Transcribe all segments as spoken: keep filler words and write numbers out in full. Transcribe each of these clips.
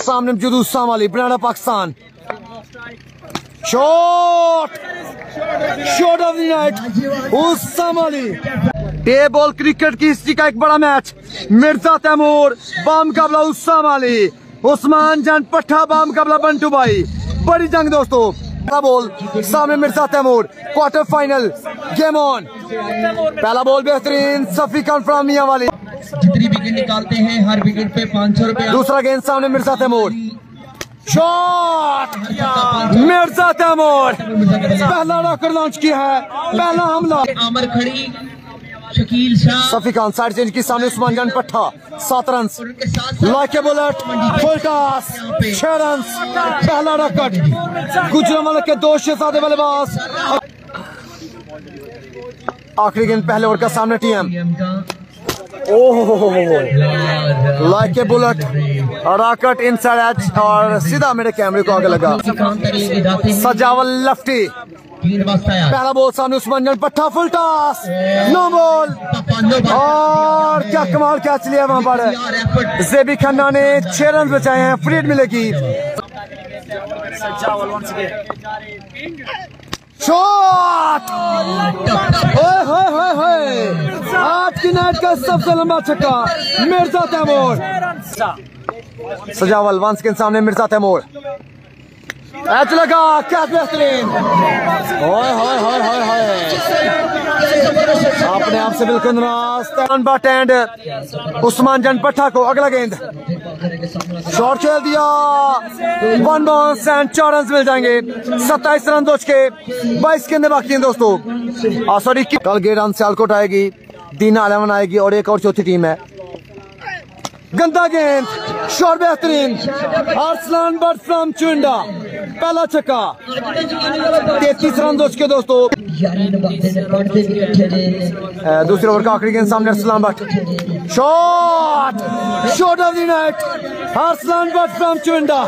सामने मौजूद उस्साम अली, बनाना Pakistan. Shot shot of the night Ussam Ali. Day ball cricket की हिस्ट्री का एक बड़ा मैच, मिर्जा तैमूर बामुकाबला उस्साम अली, उस्मान जान पट्टा बामुकाबला बंटू भाई। बड़ी जंग दोस्तों। पहला बॉल सामने Mirza Taimur, quarter final game on. पहला बॉल बेहतरीन सफी खान फ्रॉम मियां वाली, जितनी विकेट निकालते हैं हर विकेट पे पाँच सौ रुपए। दूसरा गेंद सामने मिर्जा तैमूर, शॉट मिर्जा तैमूर। पहला रॉकेट लॉन्च किया है, पहला हमला। आमर खड़ी, शकील शाह, सफी खान साइड चेंज की, सामने उस्मान जान पट्टा, सात run. Like a bullet, full toss, छह रन। पहला रॉकेट गुजरांवाला के दो शहजादे बल्लेबाज। आखिरी गेंद पहले ओवर का, सामने TM. Oh like a bullet, rocket inside edge और सीधा मेरे कैमरे को आगे लगा। सजावल लेफ्टी। पहला बॉल सामने उस्मान जान पट्टा, फुल टॉस, नो बॉल। और क्या कमाल कैच लिया वहां पर जेबी खन्ना ने, छह रन बचाए हैं, फ्री हिट मिलेगी। शॉट, ओए होए होए होए, आज की नाइट का सबसे लंबा छक्का मिर्जा तैमूर। सजावल वंस के सामने मिर्जा तैमूर, ऐच लगा, क्या बेहतरीन। ओए होए होए होए होए, अपने आप से बिल्कुल नाराज। बट एंड उस्मान जान पट्टा को अगला गेंद, शॉट खेल दिया, वन बाउंस एंड चार रन मिल जाएंगे। सत्ताईस रन दोस्त के, बाईस गेंदे बाकी हैं दोस्तों। सॉरी, कल गेट रन सियालकोट आएगी, दीना इलेवन आएगी और एक और चौथी टीम है। गंदा गेंद, शॉट बेहतरीन, अरसलान बट फ्रॉम चुंडा, पहला छक्का। तैतीस रन दोस्त के दोस्तों। दूसरे ओवर का आखिरी गेंद सामने Arsalan Butt, shot shot of the night Arsalan Butt from Chunda.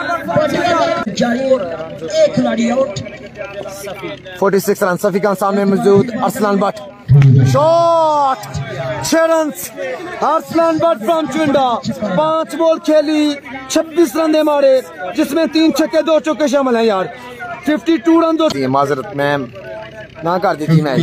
एक खिलाड़ी आउट, छियालीस रन। सफी खान सामने मौजूद अरसलान बट, शॉट, छह रन। अरसलान बट फ्रॉम चुंडा, पांच बॉल खेली, छब्बीस रन दे मारे, जिसमें तीन छक्के दो चौके शामिल हैं यार। बावन रन दो। माजरत मैम ना कर दी थी मैं।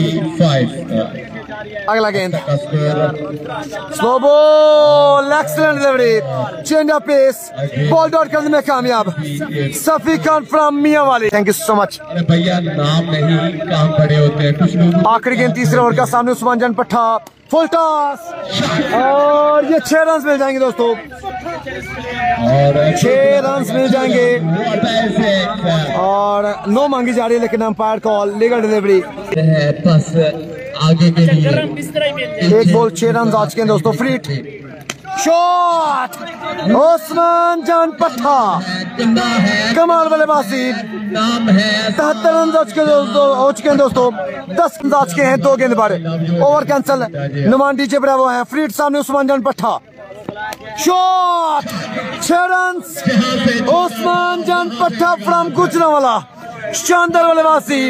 अगला गेंद, slow ball, excellent delivery, change of pace, ball dot करने में कामयाब Safi Khan from Mianwali. Thank you so much. भैया नाम नहीं काम बड़े होते हैं कुछ लोग। आखिरी गेंद तीसरे ओवर का, सामने उस्मान जान पट्टा, फुल टॉस और ये छह रन मिल जाएंगे दोस्तों, छह रन मिल जाएंगे। और नो मांगी जा रही है लेकिन अंपायर कॉल, लीगल डिलीवरी। बस आगे के लिए एक बॉल छह रन आज के दोस्तों, फ्री हिट। शॉट, उस्मान जान पट्टा, कमाल बल्लेबाजी, तिहत्तर रन हो चुके हैं दोस्तों, दस रन आज के हैं दो गेंद पर। Over cancel, Numan DJ Bravo है, फ्री हिट सामने उस्मान जान पट्टा, शॉट, छह रन। उस्मान जान पट्टा फ्रॉम गुजरांवाला, शानदार बल्लेबाजी।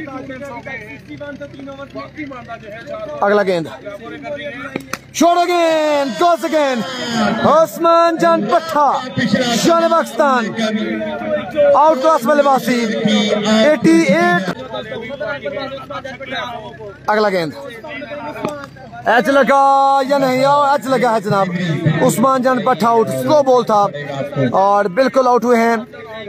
अगला गेंद, shot again, goes again, Usman जान पट्टा, शान पाकिस्तान, आउट क्लास बल्लेबाजी, अठासी। अगला गेंद, एच लगा या नहीं, एच लगा है जनाब। उस्मान जान पट्टा आउट, स्लो बॉल था और बिल्कुल आउट हुए हैं।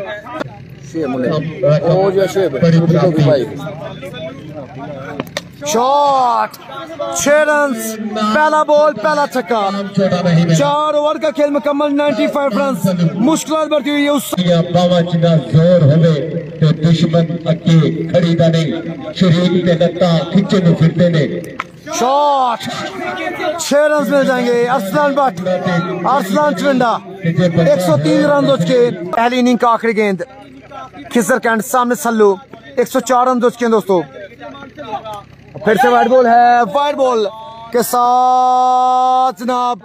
शॉट, छह रन, पहला बॉल, पहला छक्का। चार ओवर का खेल मुकम्मल, पचानवे रन। मुश्किल बढ़ती हुई है उस जोर होवे तो दुश्मन अगे खरीदा नहीं, शरीर पे लत्ता खिंचे में फिरते ने। शॉट, छह रन मिल जाएंगे। अरसलान बट, अरसलान चुंडा, एक सौ तीन रन हो चुके। पहली इनिंग का आखिरी गेंद, खिजर कैंट सामने सल्लू, एक सौ चार रन हो चुके दोस्तों। फिर से वाइड बॉल है, वाइड बॉल के साथ जनाब,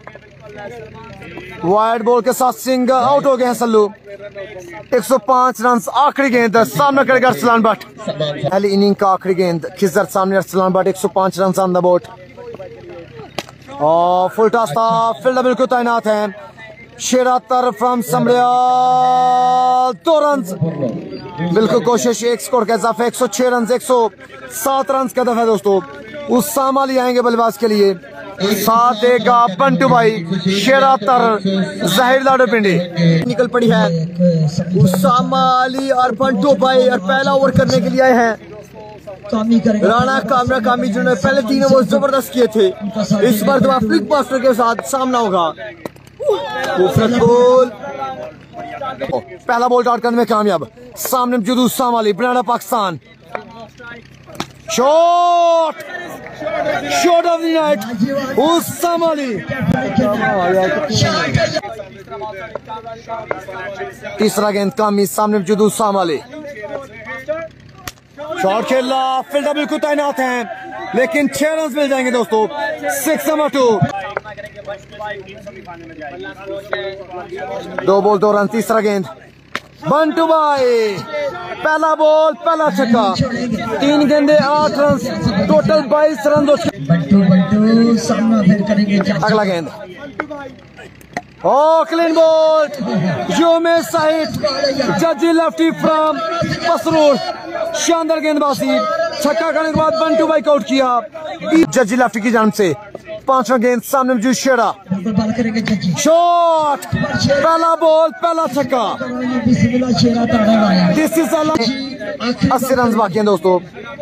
वाइड बॉल के साथ सिंगल, आउट हो गए हैं सल्लू। एक सौ पाँच रन, आखिरी गेंद सामना करेगा अरसलान बट। पहली इनिंग का आखिरी गेंद, खिजर सामने अरसलान बट, एक सौ पाँच रन ऑन द बोर्ड। और फुल टॉस था, फील्डर बिल्कुल तैनात है। शेरा तर फ्रॉम समरियाल दो रन। बिल्कुल कोशिश एक स्कोर का इजाफा, एक सौ छह रन, एक सौ सात रन का दफा दोस्तों। उसामा अली आएंगे बल्लेबाज के लिए, साथ देगा बंटू भाई, शेरा तर, जहीर लाडो पिंडी निकल पड़ी है। उसामा अली और बंटू भाई और पहला ओवर करने के लिए आए हैं। राणा कामरा कामी जिन्होंने पहले तीन ओवर जबरदस्त किए थे, इस बार दोबारा फ्लिक मास्टर के साथ सामना होगा। बॉल पहला बॉल डॉट करने में कामयाब, सामने मौजूद उसामा अली, बनाना Pakistan. Shot shot of the night, Usama Ali. तीसरा गेंद कामी, सामने मौजूद उसामा अली। शॉट खेला, फील्डर बिल्कुल तैनात हैं, लेकिन छह रन मिल जाएंगे दोस्तों। सिक्स नंबर टू, दो बॉल दो रन। तीसरा गेंद बंटू भाई, पहला बॉल पहला छक्का, तीन गेंदे आठ रन, टोटल बाईस रन। बंटू बंटू सामना फिर करेंगे। अगला गेंद ओ क्लीन बॉल, योमे साहिद, जजी लेफ्टी फ्रॉम पसरूर, शानदार गेंदबाजी। छक्का करने के बाद बंटू भाई को आउट किया जजी लेफ्टी की जानिब से। पांचवा गेंद सामने मौजूद शेरा, शॉट, पहला बॉल पहला छक्का। अस्सी रन बाकी हैं दोस्तों।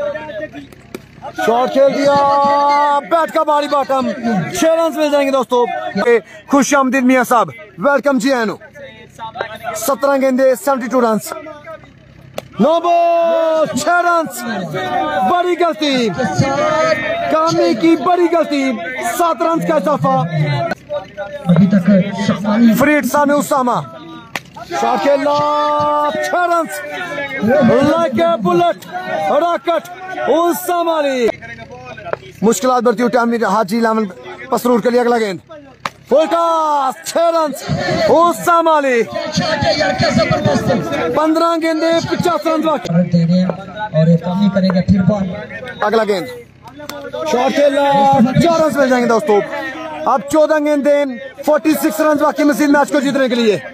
शॉट खेल दिया, बैट का बारी बॉटम, छह रन मिल जाएंगे दोस्तों। खुश आमदीद मियां साहब, वेलकम जी आनो। सत्रह गेंदे seventy two run, no ball, छह रन। बड़ी गलती कामी की, बड़ी गलती, सात रन का इजाफा। अभी तक फ्रीड सामने उसामा, शॉट खेला, छह run, like a bullet, rocket, Usama Ali. मुश्किलात बढ़ती हुई टाइम हाजी लामन पसरूर के लिए। अगला गेंद फुल टॉस, छह रन, उसामा अली। पंद्रह गेंदे पचास रन बाकी। और ये कमी करेगा फिर बॉल। अगला गेंद शॉट खेला, चार रन मिल जाएंगे दोस्तों। अब चौदह गेंदे छियालीस रन बाकी मजीद मैच को जीतने के लिए।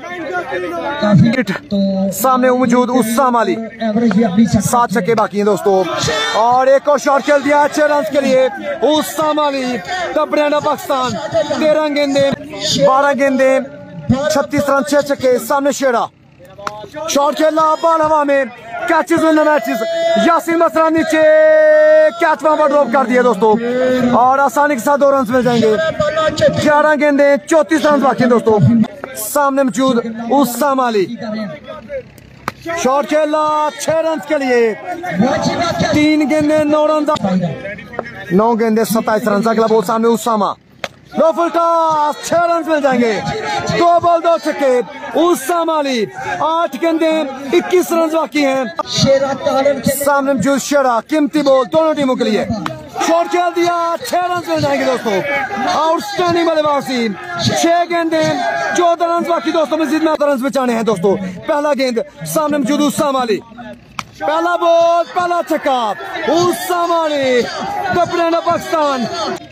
तो सामने मौजूद उसामा अली, एवरेज भी अभी सात छक्के बाकी हैं दोस्तों। और एक और शॉट खेल दिया छह रन के लिए उसामा अली, तब बनाना पाकिस्तान। तेरह गेंदे बारह गेंदे छत्तीस रन, छह छक्के। सामने शेरा, शॉट खेला, बॉल हवा में, catches win the matches. Yasin मसरा नीचे, कैच वहां पर ड्रॉप कर दिया दोस्तों, और आसानी के साथ दो रन मिल जाएंगे। ग्यारह गेंदे चौतीस रन बाकी हैं दोस्तों। सामने मौजूद उसामा अली, शॉट खेला, छह रन के लिए, तीन गेंदे नौ रन, नौ गेंदे सत्ताईस रन। अगला बॉल सामने उसामा, लो फुल टॉस, छह रन मिल जाएंगे। दो बॉल दो छक्के, उसामा अली। आठ गेंदे इक्कीस रन बाकी हैं। सामने मौजूद शेरा, कीमती बॉल दोनों टीमों के लिए। शॉट खेल दिया, छह रन मिल जाएंगे दोस्तों। आउटस्टैंडिंग बल्लेबाजी, छह गेंदे चौदह रन बाकी दोस्तों। मजीद में रन बचाने हैं दोस्तों। पहला गेंद सामने मौजूद उसामा अली, पहला बॉल पहला छक्का, उसामा अली, बनाना पाकिस्तान।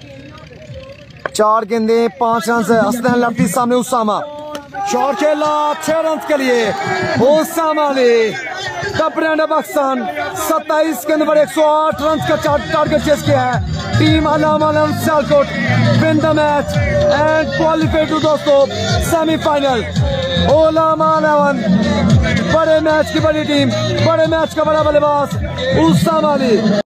चार गेंदे पांच रन, हसनैन लेफ्टी, सामने उसामा, शॉट खेला, छह रन के लिए उसामा अली, बनाना पाकिस्तान। सत्ताईस गेंद पर एक सौ आठ रन का टारगेट चेस किया है टीम अलामा Sialkot. Win the match and qualify to दोस्तों सेमीफाइनल। ओलामा इलेवन, बड़े मैच की बड़ी टीम, बड़े मैच का बड़ा बल्लेबाज उसामा अली।